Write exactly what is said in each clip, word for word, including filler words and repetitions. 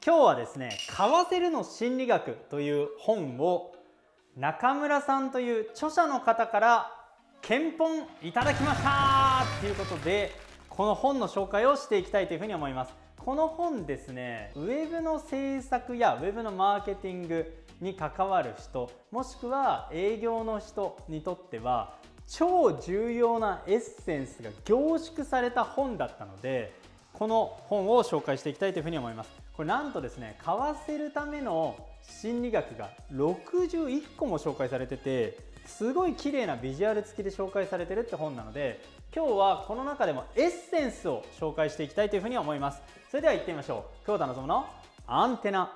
今日はですね、買わせるの心理学という本を中村さんという著者の方から検本いただきましたということで、この本の紹介をしていきたいというふうに思います。この本ですね、ウェブの制作やウェブのマーケティングに関わる人、もしくは営業の人にとっては超重要なエッセンスが凝縮された本だったので、この本を紹介していきたいというふうに思います。これなんとですね、買わせるための心理学がろくじゅういっこも紹介されてて、すごい綺麗なビジュアル付きで紹介されてるって本なので、今日はこの中でもエッセンスを紹介していきたいというふうに思います。それでは行ってみましょう。久保田望のアンテナ。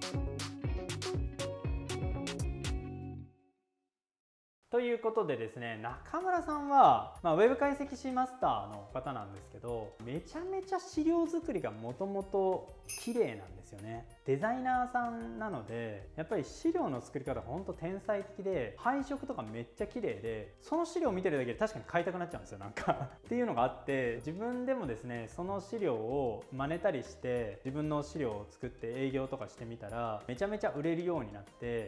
ということでですね、中村さんは、まあ、ウェブ解析士マスターの方なんですけど、めちゃめちゃ資料作りがもともと綺麗なんですよね。デザイナーさんなので、やっぱり資料の作り方がほんと天才的で、配色とかめっちゃ綺麗で、その資料を見てるだけで確かに買いたくなっちゃうんですよ、なんかっていうのがあって、自分でもですね、その資料を真似たりして自分の資料を作って営業とかしてみたら、めちゃめちゃ売れるようになって、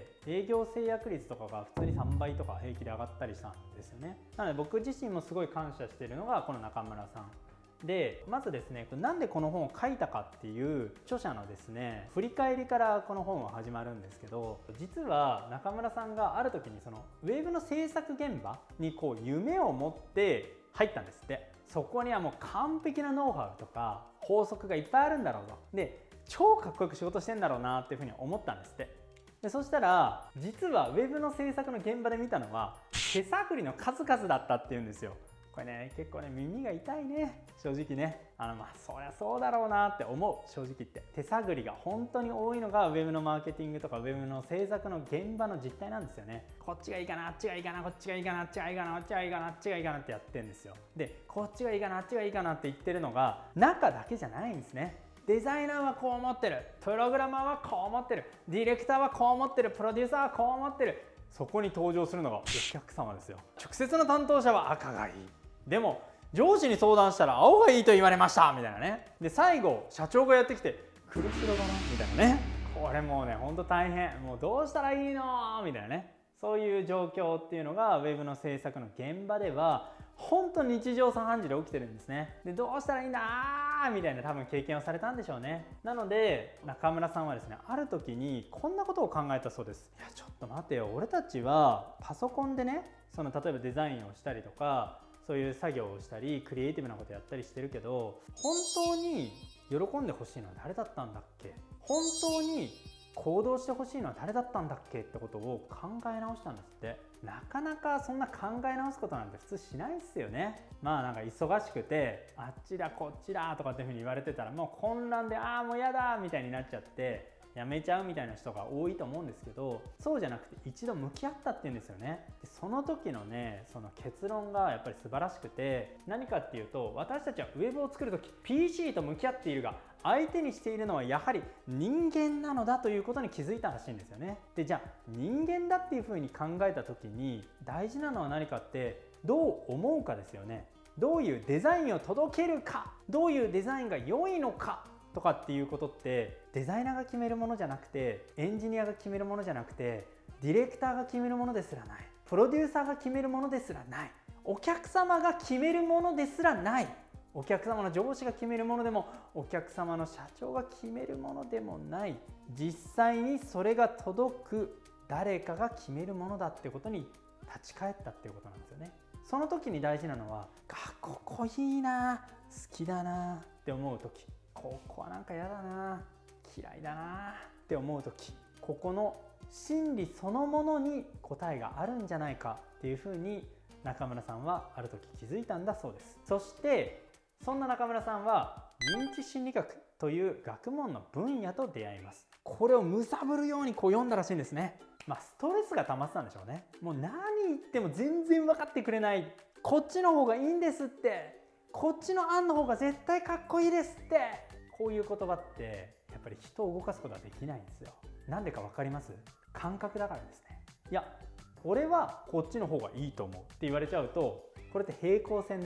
営業制約率とかが普通にさんばいとか平気で上がったりしたんですよね。なので僕自身もすごい感謝しているのがこの中村さんで、まずですね、なんでこの本を書いたかっていう著者のですね、振り返りからこの本は始まるんですけど、実は中村さんがある時にそのウェブの制作現場にこう夢を持って入ったんですって。そこにはもう完璧なノウハウとか法則がいっぱいあるんだろうと。で、超かっこよく仕事してんだろうなっていうふうに思ったんですって。でそしたら実はウェブの制作の現場で見たのは手探りの数々だったっていうんですよ。これね、結構ね、耳が痛いね、正直ね。あのまあそりゃそうだろうなって思う。正直言って手探りが本当に多いのがウェブのマーケティングとかウェブの制作の現場の実態なんですよね。こっちがいいかな、あっちがいいかな、こっちがいいかな、あっちがいいかな、あっちがいいかな、あっちがいいかなってやってるんですよ。でこっちがいいかな、あっちがいいかなって言ってるのが中だけじゃないんですね。デザイナーはこう思ってる、プログラマーはこう思ってる、ディレクターはこう思ってる、プロデューサーはこう思ってる。そこに登場するのがお客様ですよ。直接の担当者は赤がいい、でも上司に相談したら青がいいと言われましたみたいなね。で最後社長がやってきて黒白だなみたいなね。これもうね、ほんと大変、もうどうしたらいいのみたいなね。そういう状況っていうのがウェブの制作の現場では本当に日常茶飯事で起きてるんですね。でどうしたらいいんだーみたいな多分経験をされたんでしょうね。なので中村さんはですね、ある時にこんなことを考えたそうです。いやちょっと待てよ、俺たちはパソコンでね、その例えばデザインをしたりとかそういう作業をしたりクリエイティブなことやったりしてるけど、本当に喜んでほしいのは誰だったんだっけ、本当に行動してほしいのは誰だったんだっけってことを考え直したんですって。なかなかそんな考え直すことなんて普通しないっすよね。まあなんか忙しくてあっちだこっちだとかっていうふうに言われてたらもう混乱でああもうやだみたいになっちゃってやめちゃうみたいな人が多いと思うんですけど、そうじゃなくて一度向き合ったっていうんですよね。でその時のね、その結論がやっぱり素晴らしくて、何かっていうと、私たちはウェブを作る時 ピーシー と向き合っているが相手にしているのはやはり人間なのだということに気づいたらしいんですよね。でじゃあ人間だっていうふうに考えた時に大事なのは何かって、どう思うかですよね。どういうデザインを届けるか、どういうデザインが良いのかとかっていうことってデザイナーが決めるものじゃなくて、エンジニアが決めるものじゃなくて、ディレクターが決めるものですらない、プロデューサーが決めるものですらない、お客様が決めるものですらない、お客様の上司が決めるものでもお客様の社長が決めるものでもない、実際にそれが届く誰かが決めるものだってことに立ち返ったっていうことなんですよね。その時に大事なのは、あ、ここいいな、好きだなって思う時、ここはなんか嫌だな、嫌いだなって思う時、ここの心理そのものに答えがあるんじゃないかっていうふうに中村さんはある時気づいたんだそうです。そしてそんな中村さんは認知心理学という学問の分野と出会います。これを貪るようにこう読んだらしいんですね。まあストレスが溜まってたんでしょうね。もう何言っても全然分かってくれない、こっちの方がいいんですって、こっちの案の方が絶対かっこいいですって、こういう言葉ってやっぱり人を動かすことはできないんですよ。なんでか分かります？感覚だからですね。いや俺はこっちの方がいいと思うって言われちゃうと、これって平行線ですよね。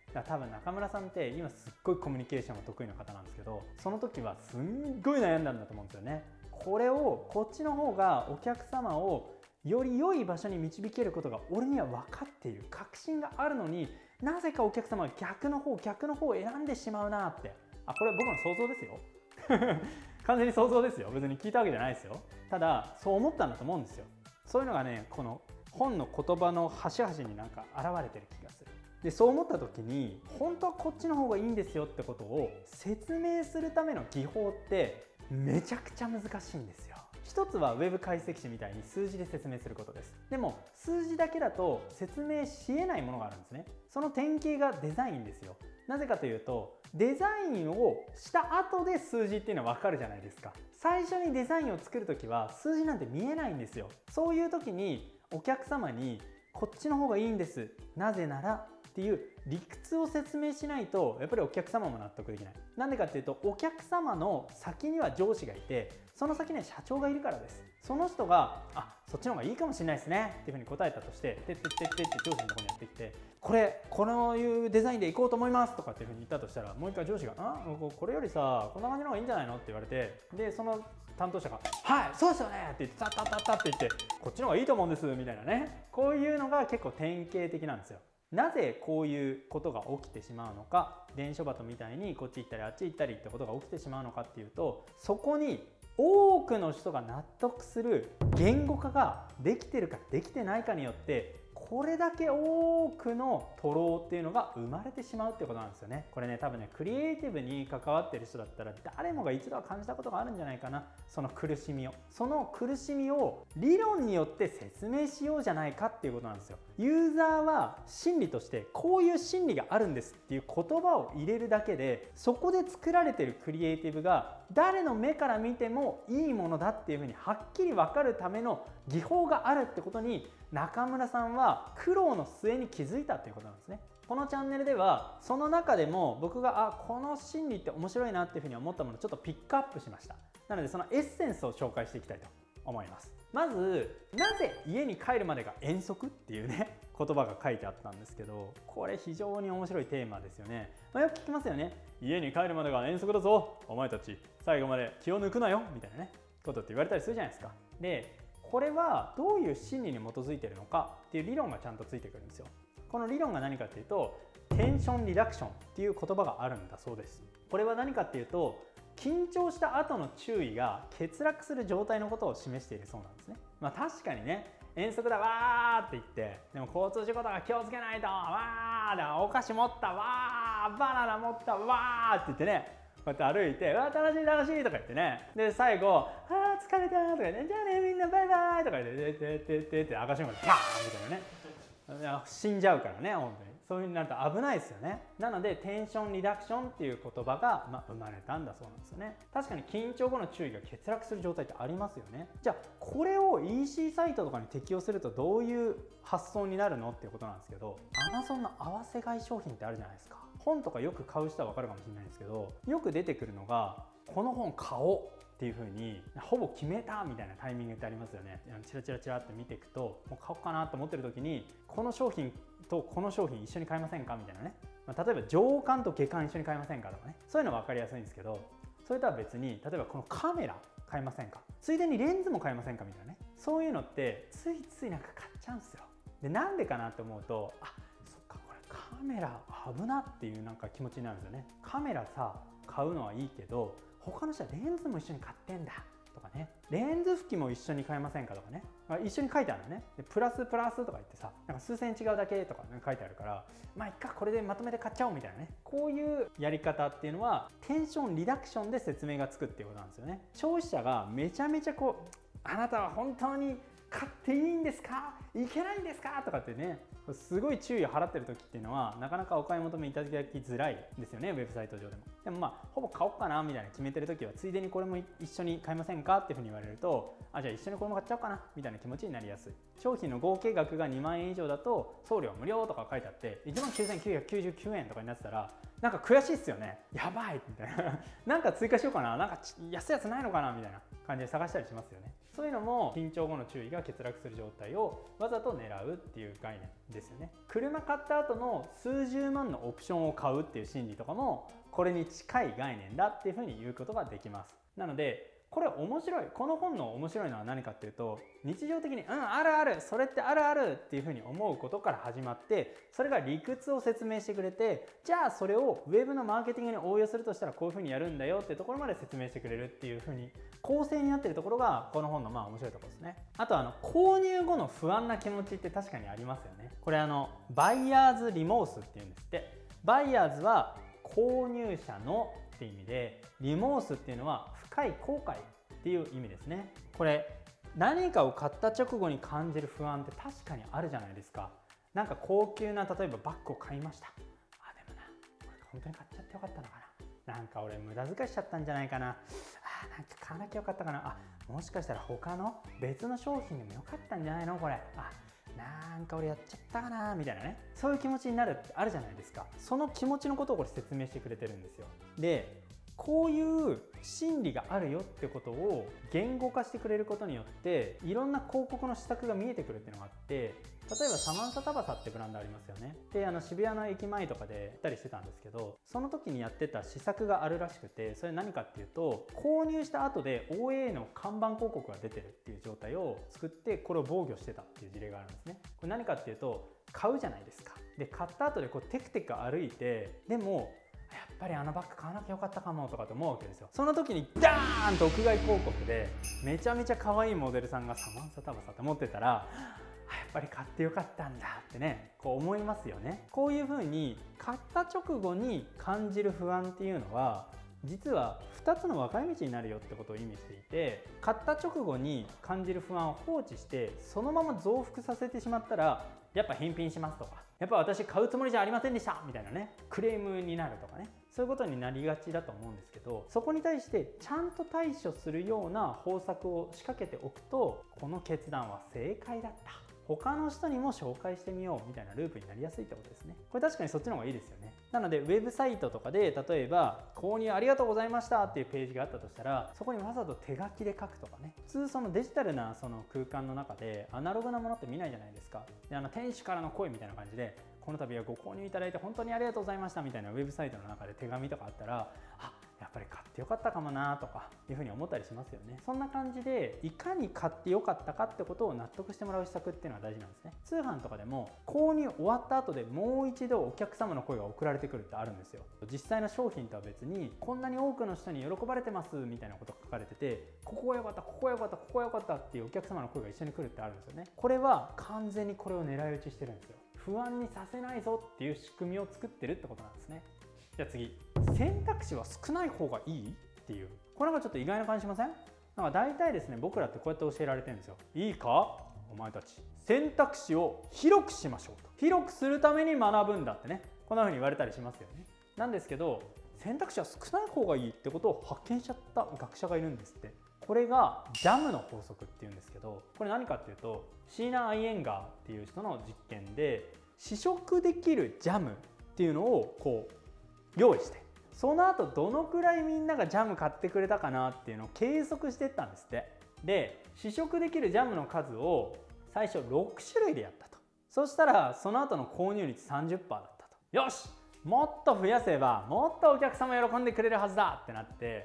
だから多分中村さんって今すっごいコミュニケーションが得意な方なんですけど、その時はすんごい悩んだんだと思うんですよね。これをこっちの方がお客様をより良い場所に導けることが俺には分かっている、確信があるのに、なぜかお客様は逆の方逆の方を選んでしまうなって。あ、これ僕の想像ですよ完全に想像ですよ。別に聞いたわけじゃないですよ。ただそう思ったんだと思うんですよ。そういうのがね、この本の言葉の端々になんか現れてる気がする。でそう思った時に、本当はこっちの方がいいんですよってことを説明するための技法ってめちゃくちゃ難しいんですよ。一つはウェブ解析士みたいに数字で説明することです。でも数字だけだと説明しえないものがあるんですね。その典型がデザインですよ。なぜかというと、デザインをした後で数字っていうのは分かるじゃないですか。最初にデザインを作るときは数字なんて見えないんですよ。そういう時にお客様にこっちの方がいいんです、なぜならっていう理屈を説明しないと、やっぱりお客様も納得できない。なんでかっていうと、お客様の先には上司がいて、その先には社長がいるからです。その人が「あ、そっちの方がいいかもしれないですね」っていうふうに答えたとして、「てってってって」って上司のところにやってきて「これこのいうデザインでいこうと思います」とかっていうふうに言ったとしたら、もう一回上司が「あ、これよりさこんな感じの方がいいんじゃないの?」って言われて、でその担当者が「はいそうですよね」って言ってタッタッタッタって言って「こっちの方がいいと思うんです」みたいなね、こういうのが結構典型的なんですよ。なぜこういうことが起きてしまうのか、伝書バトみたいにこっち行ったりあっち行ったりってことが起きてしまうのかっていうと、そこに多くの人が納得する言語化ができてるかできてないかによって、これだけ多くの徒労っていうのが生まれてしまうってことなんですよね。これね、多分ね、クリエイティブに関わってる人だったら誰もが一度は感じたことがあるんじゃないかな。その苦しみをその苦しみを理論によって説明しようじゃないかっていうことなんですよ。ユーザーは心理としてこういう心理があるんですっていう言葉を入れるだけで、そこで作られてるクリエイティブが誰の目から見てもいいものだっていうふうにはっきり分かるための技法があるってことに、中村さんは苦労の末に気づいたっていうことなんですね。このチャンネルではその中でも僕があこの心理って面白いなっていうふうに思ったものをちょっとピックアップしました。なのでそのエッセンスを紹介していきたいと思います。まず、なぜ家に帰るまでが遠足っていうね言葉が書いてあったんですけど、これ非常に面白いテーマですよね。まあ、よく聞きますよね。家に帰るまでが遠足だぞ、お前たち最後まで気を抜くなよみたいなねことって言われたりするじゃないですか。でこれはどういう心理に基づいているのかっていう理論がちゃんとついてくるんですよ。この理論が何かっていうと、テンションリダクションっていう言葉があるんだそうです。これは何かっていうと、緊張した後の注意が欠落する状態のことを示しているそうなんですね。まあ確かにね、遠足だわーって言って、でも交通事故とか気をつけないと、わーだ、お菓子持ったわー、バナナ持ったわーって言ってね、こうやって歩いて、うわ楽しい楽しいとか言ってね、で最後、あー疲れたとか言って、じゃあねみんなバイバイとか言って、ででででって赤信号でパーンみたいなね。死んじゃうからね、本当にそういう風になると危ないですよね。なのでテンションリダクションっていう言葉が、まあ、生まれたんだそうなんですよね。確かに緊張後の注意が欠落する状態ってありますよね。じゃあこれを イーシー サイトとかに適用するとどういう発想になるのっていうことなんですけど、 Amazon の合わせ買い商品ってあるじゃないですか。本とかよく買う人は分かるかもしれないんですけど、よく出てくるのがこの本買おうっていう風にほぼ決めたみたいなタイミングってありますよね。チラチラチラって見ていくと、もう買おうかなと思ってる時に、この商品とこの商品一緒に買いませんかみたいなね、まあ、例えば上巻と下巻一緒に買いませんかとかね、そういうの分かりやすいんですけど、それとは別に例えばこのカメラ買いませんか、ついでにレンズも買いませんかみたいなね、そういうのってついついなんか買っちゃうんですよ。でなんでかなって思うと、あそっかこれカメラ危なっていうなんか気持ちになるんですよね。カメラさ買うのはいいけど、他の人はレンズも一緒に買ってんだとかね、レンズ拭きも一緒に買いませんかとかね、まあ、一緒に書いてあるのね。でプラスプラスとか言ってさ、なんか数千違うだけとか、ね、書いてあるから、まあいっかこれでまとめて買っちゃおうみたいなね、こういうやり方っていうのはテンションリダクションで説明がつくっていうことなんですよね。消費者がめちゃめちゃこう、あなたは本当に買っていいんですか、いけないんですかとかってね、すごい注意を払ってる時っていうのはなかなかお買い求めいただきづらいですよね、ウェブサイト上でも。でもまあほぼ買おうかなみたいな決めてる時は、ついでにこれも一緒に買いませんかっていうふうに言われると、あじゃあ一緒にこれも買っちゃおうかなみたいな気持ちになりやすい。商品の合計額がにまんえん以上だと送料無料とか書いてあって、いちまんきゅうせんきゅうひゃくきゅうじゅうきゅうえんとかになってたら、 なんか悔しいっすよね。やばいみたいななんか追加しようかな、なんか安いやつないのかなみたいな感じで探したりしますよね。そういうのも緊張後の注意が欠落する状態をわざと狙うっていう概念ですよね。車買った後の数十万のオプションを買うっていう心理とかもこれに近い概念だっていうふうに言うことができます。なのでこれ面白い、この本の面白いのは何かっていうと、日常的にうんあるある、それってあるあるっていうふうに思うことから始まって、それが理屈を説明してくれて、じゃあそれをウェブのマーケティングに応用するとしたらこういうふうにやるんだよっていうところまで説明してくれるっていうふうに構成になっているところがこの本のまあ面白いところですね。あとあの購入後の不安な気持ちって確かにありますよね。これあのバイヤーズリモースっていうんですって。バイヤーズは購入者のって意味で、リモースっていうのは深い後悔っていう意味ですね。これ何かを買った直後に感じる不安って確かにあるじゃないですか。なんか高級な例えばバッグを買いました。あでもな、これ本当に買っちゃってよかったのかな、なんか俺無駄遣いしちゃったんじゃないかな、あなんか買わなきゃよかったかな、あもしかしたら他の別の商品でもよかったんじゃないのこれ、あなんか俺やっちゃったかなみたいなね、そういう気持ちになるってあるじゃないですか。その気持ちのことをこれ説明してくれてるんですよ。でこういう心理があるよってことを言語化してくれることによっていろんな広告の施策が見えてくるっていうのがあって、例えばサマンサタバサってブランドありますよね。であの渋谷の駅前とかでやったりしてたんですけど、その時にやってた施策があるらしくて、それ何かっていうと、購入した後で オーエー の看板広告が出てるっていう状態を作ってこれを防御してたっていう事例があるんですね。これ何かっていうと、買うじゃないですか。で買った後でこうテクテク歩いて、でもやっぱりあのバッグ買わなきゃよかったかもとかって思うわけですよ。その時にダーンと屋外広告でめちゃめちゃ可愛いモデルさんがサマンサタバサって持ってたら、やっぱり買ってよかったんだってね、こう思いますよね。こういう風に買った直後に感じる不安っていうのは実はふたつの分かれ道になるよってことを意味していて、買った直後に感じる不安を放置してそのまま増幅させてしまったら、やっぱ返品しますとか、やっぱ私買うつもりじゃありませんでしたみたいなね、クレームになるとかね、そういうことになりがちだと思うんですけど、そこに対してちゃんと対処するような方策を仕掛けておくと、この決断は正解だった、他の人にも紹介してみようみたいなループになりやすいってことですね。これ確かにそっちの方がいいですよね。なのでウェブサイトとかで例えば購入ありがとうございましたっていうページがあったとしたら、そこにわざと手書きで書くとかね。普通そのデジタルなその空間の中でアナログなものって見ないじゃないですか。であの店主からの声みたいな感じで、この度はご購入いただいて本当にありがとうございましたみたいなウェブサイトの中で手紙とかあったら、あやっぱり買ってよかったかもなとかいうふうに思ったりしますよね。そんな感じでいかに買ってよかったかってことを納得してもらう施策っていうのは大事なんですね。通販とかでも購入終わった後でもう一度お客様の声が送られてくるってあるんですよ。実際の商品とは別にこんなに多くの人に喜ばれてますみたいなことが書かれてて、ここが良かったここが良かったここが良かったっていうお客様の声が一緒に来るってあるんですよね。これは完全にこれを狙い撃ちしてるんですよ。不安にさせないぞっていう仕組みを作ってるってことなんですね。じゃあ次、選択肢は少ない方がいいっていう、これがちょっと意外な感じしません？なんか大体ですね、僕らってこうやって教えられてるんですよ。いいかお前たち、選択肢を広くしましょうと。広くするために学ぶんだってね、こんな風に言われたりしますよね。なんですけど、選択肢は少ない方がいいってことを発見しちゃった学者がいるんですって。これがジャムの法則っていうんですけど、これ何かっていうと、シーナ・アイエンガーっていう人の実験で、試食できるジャムっていうのをこう用意して、その後どのくらいみんながジャム買ってくれたかなっていうのを計測していったんですって。で試食できるジャムの数を最初ろくしゅるいでやったと。そしたらその後の購入率 さんじゅっパーセント だったと。よしもっと増やせばもっとお客様喜んでくれるはずだってなって、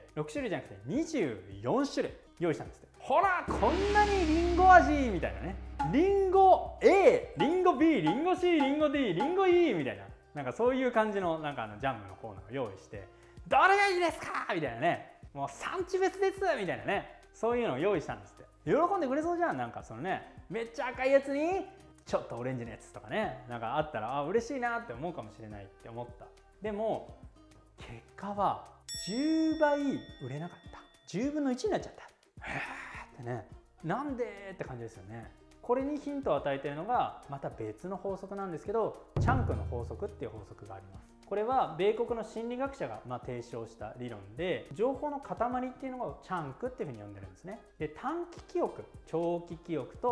ろくしゅるいじゃなくてにじゅうよんしゅるい用意したんですって。ほらこんなにリンゴ味みたいなね、リンゴ A、リンゴ B、リンゴ C、リンゴ D、リンゴ E みたいな、なんかそういう感じのなんかあのジャムのコーナーを用意して、どれがいいですかみたいなね、もう産地別ですみたいなね、そういうのを用意したんですって。喜んでくれそうじゃん。なんかそのね、めっちゃ赤いやつにちょっとオレンジのやつとかね、なんかあったらあ嬉しいなって思うかもしれないって思った。でも結果はじゅうばい売れなかった。じゅうぶんのいちになっちゃった。へーってね、なんでって感じですよね。これにヒントを与えているのがまた別の法則なんですけど、チャンクの法則っていう法則があります。これは米国の心理学者がまあ提唱した理論で、情報の塊っていうのをチャンクっていうふうに呼んでるんですね。で短期記憶、長期記憶と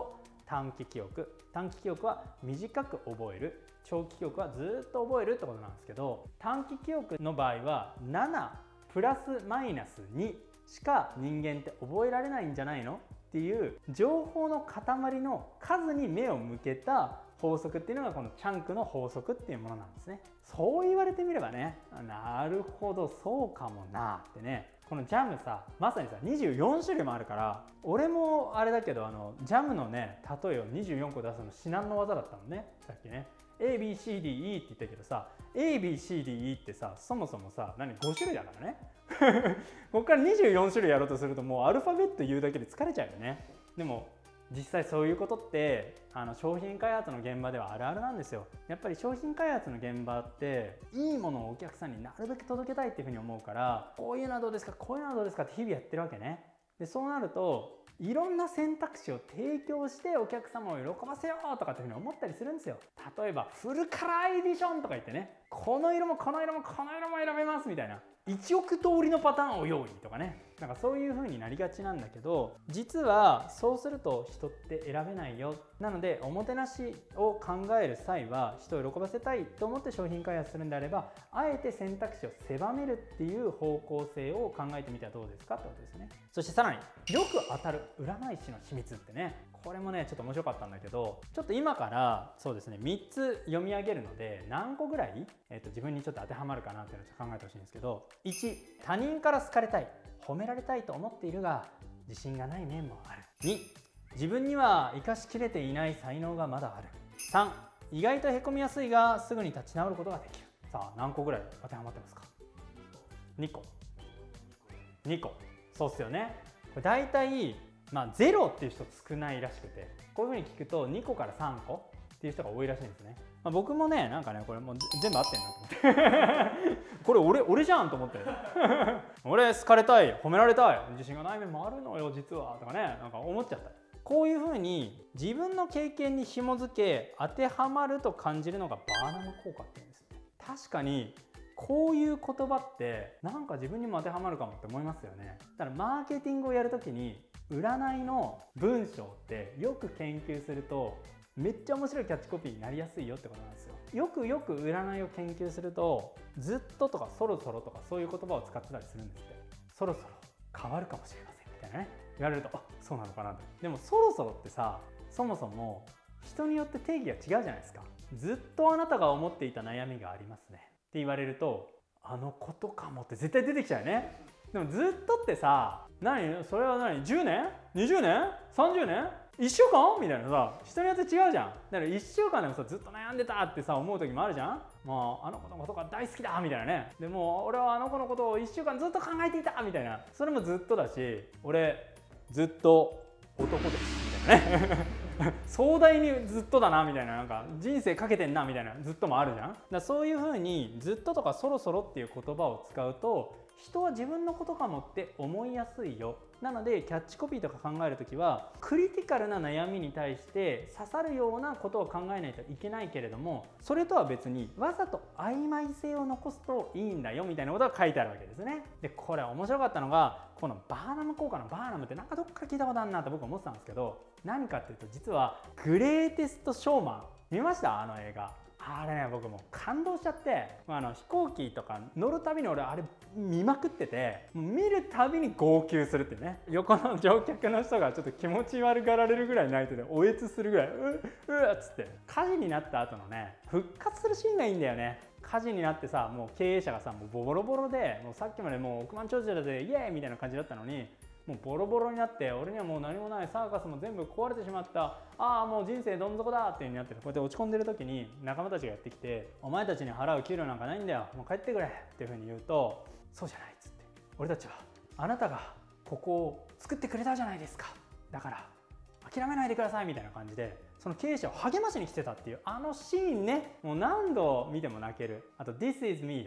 短期記憶。短期記憶は短く覚える、長期記憶はずっと覚えるってことなんですけど、短期記憶の場合はななプラスマイナスにしか人間って覚えられないんじゃないのっていう情報の塊の数に目を向けた法則っていうのがこのチャンクの法則っていうものなんですね。そう言われてみればね、なるほどそうかもなってね。このジャムさ、まさにさにじゅうよんしゅるいもあるから、俺もあれだけどあのジャムのね例えをにじゅうよんこ出すの至難の技だったのね、さっきね。エービーシーディーイー って言ったけどさ、 エービーシーディーイー ってさそもそもさ何ごしゅるいだからねここからにじゅうよんしゅるいやろうとするともうアルファベット言うだけで疲れちゃうよね。でも実際そういうことってあの商品開発の現場ではあるあるなんですよ。やっぱり商品開発の現場っていいものをお客さんになるべく届けたいっていうふうに思うから、こういうのはどうですか、こういうのはどうですかって日々やってるわけね。でそうなるといろんな選択肢を提供してお客様を喜ばせようとかっていうふうに思ったりするんですよ。例えばフルカラーエディションとか言ってね、この色もこの色もこの色も選べますみたいないちおく通りのパターンを用意とかね、なんかそういう風になりがちなんだけど、実はそうすると人って選べないよ。なのでおもてなしを考える際は人を喜ばせたいと思って商品開発するんであれば、あえて選択肢を狭めるっていう方向性を考えてみてはどうですかってことですね。そしてさらによく当たる占い師の秘密ってね、これもねちょっと面白かったんだけど、ちょっと今からそうですねみっつ読み上げるので何個ぐらい、えー、と自分にちょっと当てはまるかなっていうのをちょっと考えてほしいんですけど、いち他人から好かれたい、褒められたいと思っているが自信がない面もある。に自分には生かしきれていない才能がまだある。さん意外とへこみやすいがすぐに立ち直ることができる。さあ何個ぐらい当てはまってますか？にこにこ、そうっすよね。これ大体まあゼロっていう人少ないらしくて、こういうふうに聞くとにこからさんこっていう人が多いらしいんですね。まあ、僕もねなんかねこれもう全部合ってんなと思ってこれ俺俺じゃんと思って俺好かれたい、褒められたい、自信がない面もあるのよ実はとかね、なんか思っちゃった。こういうふうに自分の経験に紐づけ当てはまると感じるのがバーナム効果っていうんですね。確かにこういう言葉ってなんか自分にも当てはまるかもって思いますよね。だからマーケティングをやるときに占いの文章ってよく研究するとめっちゃ面白いキャッチコピーになりやすいよってことなんですよ。よくよく占いを研究するとずっととかそろそろとかそういう言葉を使ってたりするんですって。そろそろ変わるかもしれませんみたいなね言われると、あ、そうなのかなと。でもそろそろってさ、そもそも人によって定義が違うじゃないですか。ずっとあなたが思っていた悩みがありますねって言われると、あのことかもって絶対出てきちゃうよね。でもずっとってさ、何それは何じゅうねん ?にじゅう 年 ?さんじゅう 年いっしゅうかんみたいなさ、人によって違うじゃん。だからいっしゅうかんでもさずっと悩んでたってさ思う時もあるじゃん。もうあの子のことが大好きだみたいなね。でも俺はあの子のことをいっしゅうかんずっと考えていたみたいな、それもずっとだし、俺ずっと男ですみたいなね壮大にずっとだなみたいな、なんか人生かけてんなみたいなずっともあるじゃん。だからそういう風にずっととかそろそろっていう言葉を使うと人は自分のことかもって思いやすいよ。なのでキャッチコピーとか考えるときはクリティカルな悩みに対して刺さるようなことを考えないといけないけれども、それとは別にわざと曖昧性を残すといいんだよみたいなことが書いてあるわけですね。でこれ面白かったのが、このバーナム効果のバーナムってなんかどっか聞いたことあるなと僕は思ってたんですけど、何かっていうと実はグレーテストショーマン見ました？あの映画。あれね、僕もう感動しちゃって、あの飛行機とか乗るたびに俺あれ見まくってて、見るたびに号泣するってね。横の乗客の人がちょっと気持ち悪がられるぐらい泣いてて、おえつするぐらいううっつって。火事になった後のね復活するシーンがいいんだよね。火事になってさ、もう経営者がさもうボロボロで、もうさっきまでもう億万長者でイエーイみたいな感じだったのに、もうボロボロになって、俺にはもう何もない、サーカスも全部壊れてしまった、ああもう人生どん底だっていう風になってる。こうやって落ち込んでる時に仲間たちがやってきて、お前たちに払う給料なんかないんだよ、もう帰ってくれっていう風に言うと、そうじゃないっつって、俺たちはあなたがここを作ってくれたじゃないですか、だから諦めないでくださいみたいな感じでその経営者を励ましに来てたっていうあのシーンね、もう何度見ても泣ける。あと This is me で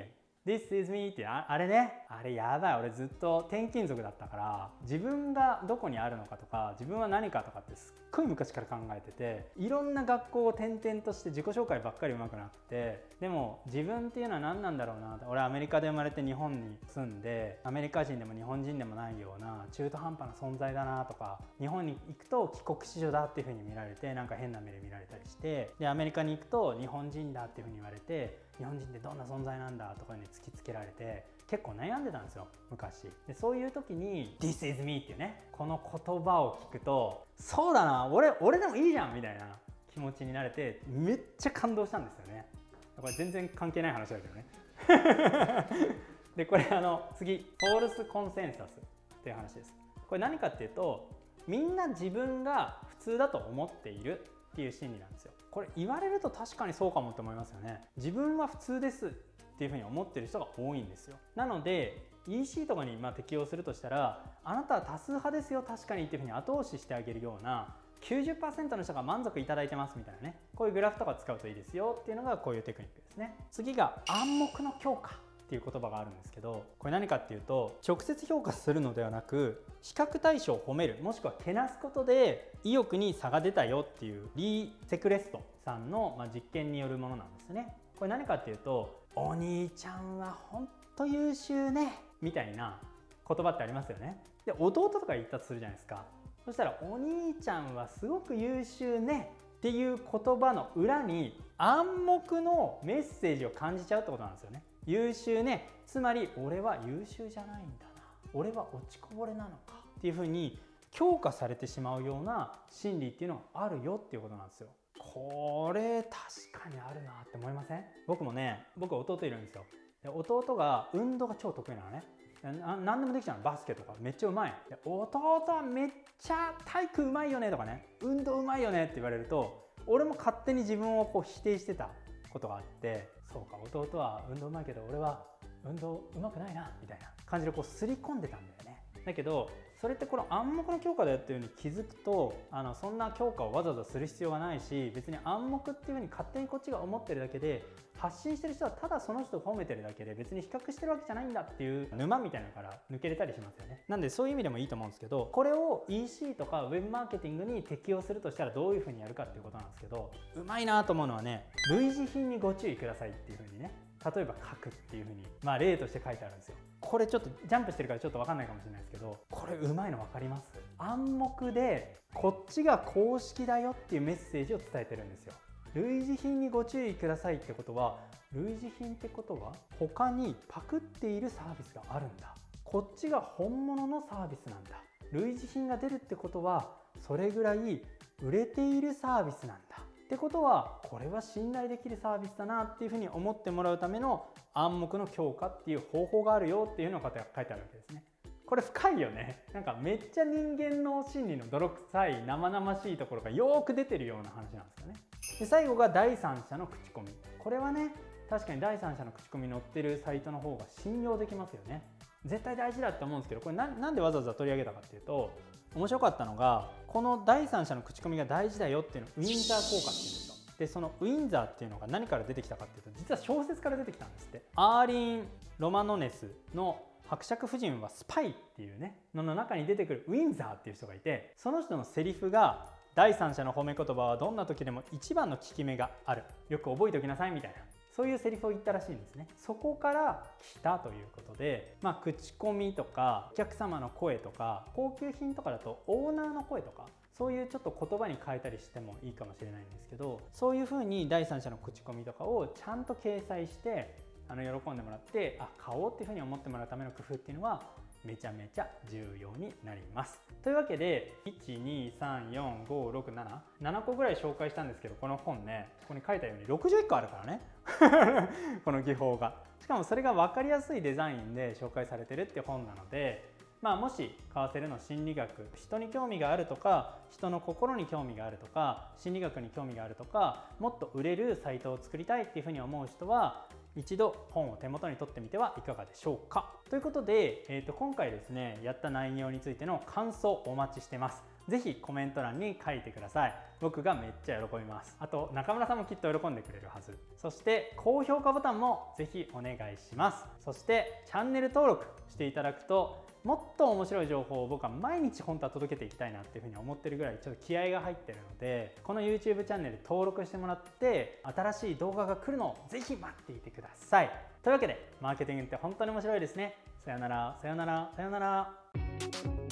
This is me って あ, あれね、あれやばい。俺ずっと転勤族だったから、自分がどこにあるのかとか、自分は何かとかってすっごい昔から考えてて、いろんな学校を転々として自己紹介ばっかり上手くなって、でも自分っていうのは何なんだろうな。俺アメリカで生まれて日本に住んで、アメリカ人でも日本人でもないような中途半端な存在だなとか、日本に行くと帰国子女だっていう風に見られて、なんか変な目で見られたりして、でアメリカに行くと日本人だっていう風に言われて、日本人ってどんな存在なんだとかに突きつけられて、結構悩んでたんですよ昔で。そういう時に This is me っていうね、この言葉を聞くと、そうだな、俺俺でもいいじゃんみたいな気持ちになれて、めっちゃ感動したんですよね。これ全然関係ない話だけどねでこれあの次、フォールスコンセンサスっていう話です。これ何かっていうと、みんな自分が普通だと思っているっていう心理なんですよ。これ言われると確かにそうかもって思いますよね。自分は普通ですっていうふうに思ってる人が多いんですよ。なので イーシー とかにまあ適用するとしたら、あなたは多数派ですよ確かにっていうふうに後押ししてあげるような、きゅうじゅっパーセント の人が満足いただいてますみたいなね、こういうグラフとか使うといいですよっていうのがこういうテクニックですね。次が暗黙の強化っていう言葉があるんですけど、これ何かっていうと、直接評価するのではなく、比較対象を褒める、もしくはけなすことで意欲に差が出たよっていうリー・セクレストさんの実験によるものなんですね。これ何かっていうと、お兄ちゃんはほんと優秀ねみたいな言葉ってありますよね。で弟とか言ったとするじゃないですか。そしたらお兄ちゃんはすごく優秀ねっていう言葉の裏に暗黙のメッセージを感じちゃうってことなんですよね。優秀ね、つまり俺は優秀じゃないんだな、俺は落ちこぼれなのかっていうふうに強化されてしまうような心理っていうのがあるよっていうことなんですよ。これ確かにあるなって思いません？僕もね、僕弟いるんですよ。で弟が運動が超得意なのね。な何でもできちゃうの。バスケとかめっちゃうまい。で弟はめっちゃ体育うまいよねとかね、運動うまいよねって言われると、俺も勝手に自分をこう否定してたことがあって、そうか弟は運動うまいけど俺は運動うまくないなみたいな感じでこう刷り込んでたんだよね。だけどそれってこの暗黙の強化だよっていう風に気づくと、あのそんな強化をわざわざする必要がないし、別に暗黙っていう風に勝手にこっちが思ってるだけで、発信してる人はただその人を褒めてるだけで、別に比較してるわけじゃないんだっていう沼みたいなのから抜けれたりしますよね。なんでそういう意味でもいいと思うんですけど、これを イーシー とかウェブマーケティングに適用するとしたらどういう風にやるかっていうことなんですけど、うまいなと思うのはね、類似品にご注意くださいっていう風にね、例えば書くっていう風にまあ例として書いてあるんですよ。これちょっとジャンプしてるからちょっと分かんないかもしれないですけど、これうまいの分かります？暗黙でこっちが公式だよっていうメッセージを伝えてるんですよ。類似品にご注意くださいってことは、類似品ってことは他にパクっているサービスがあるんだ、こっちが本物のサービスなんだ、類似品が出るってことはそれぐらい売れているサービスなんだってことは、これは信頼できるサービスだなっていうふうに思ってもらうための暗黙の強化っていう方法があるよっていうのが書いてあるわけですね。これ深いよね。なんかめっちゃ人間の心理の泥臭い生々しいところがよーく出てるような話なんですよね。で最後が第三者の口コミ。これはね、確かに第三者の口コミ載ってるサイトの方が信用できますよね。絶対大事だって思うんですけど、これ な, なんでわざわざ取り上げたかっていうと、面白かったのが、この第三者の口コミが大事だよっていうのをウィンザー効果っていうんですよ。でそのウィンザーっていうのが何から出てきたかっていうと、実は小説から出てきたんですって。アーリン・ロマノネスの伯爵夫人はスパイっていうねのの中に出てくるウィンザーっていう人がいて、その人のセリフが、第三者の褒め言葉はどんな時でも一番の効き目がある、よく覚えておきなさいみたいな、そういうセリフを言ったらしいんですね。そこから来たということで、まあ、口コミとかお客様の声とか、高級品とかだとオーナーの声とか、そういうちょっと言葉に変えたりしてもいいかもしれないんですけど、そういうふうに第三者の口コミとかをちゃんと掲載してあの喜んでもらって、あ、買おうっていうふうに思ってもらうための工夫っていうのはめちゃめちゃ重要になります。というわけでいちにさんよんごろくななななこぐらい紹介したんですけど、この本ね、ここに書いたようにろくじゅういっこあるからねこの技法が。しかもそれが分かりやすいデザインで紹介されてるって本なので、まあ、もし買わせるの心理学、人に興味があるとか、人の心に興味があるとか、心理学に興味があるとか、もっと売れるサイトを作りたいっていうふうに思う人は、一度本を手元に取ってみてはいかがでしょうか。ということで、えー、と今回ですねやった内容についての感想をお待ちしてます。 ぜひコメント欄に書いてください。僕がめっちゃ喜びます。あと中村さんもきっと喜んでくれるはず。そして高評価ボタンもぜひお願いします。そしてチャンネル登録していただくと、もっと面白い情報を僕は毎日本当は届けていきたいなっていうふうに思ってるぐらいちょっと気合が入ってるので、この YouTube チャンネル登録してもらって新しい動画が来るのをぜひ待っていてください。というわけでマーケティングって本当に面白いですね。さよなら、さよなら、さよなら。